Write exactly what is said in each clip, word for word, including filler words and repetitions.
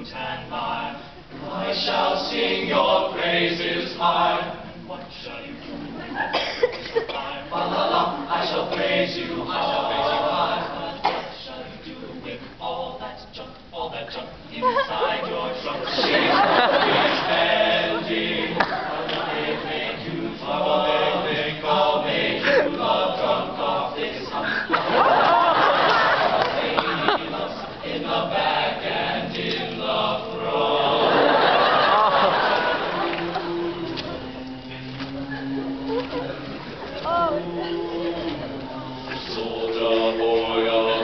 and mine. I shall sing your praises high. And what shall you do when all is refined? Fa la la, I shall praise you, I shall praise you high. But what shall you do with all that junk, all that junk inside your trunk? She's always bending. I'll make you trouble, I'll make you love drunk off this hump. In the back and in the front. Soldier boy of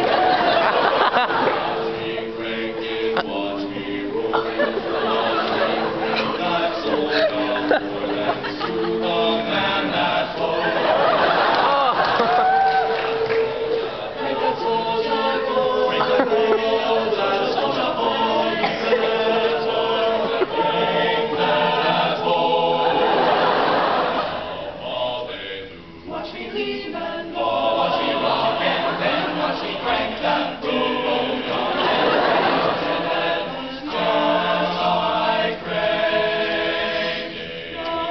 watch me cranking, watch me rolling, watch me crank that soldier boy, that's to the man that boy. Watch me lean and fall, watch me rock and then watch me crank that boom. Just like cranking.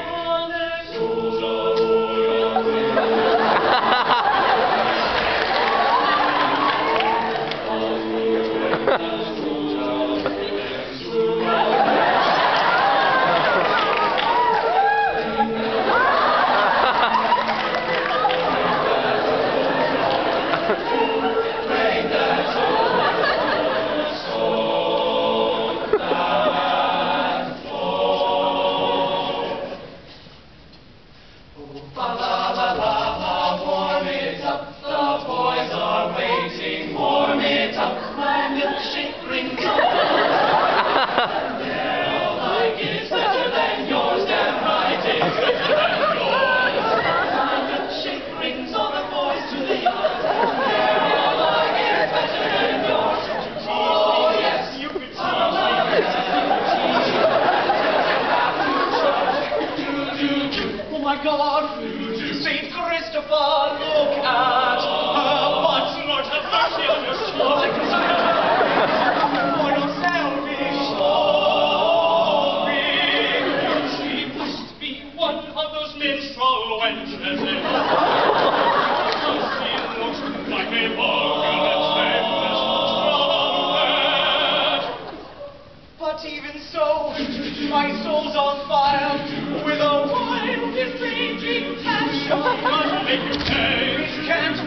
Oh my God, Saint Christopher, look at her. But Lord have mercy on your soul. For yourself be sorry. She must be one of those minstrel wenches. She looks like a vulgar and shameless trumpet. But even so, my soul's on fire with a wild and raging passion. Must make you pay. It can't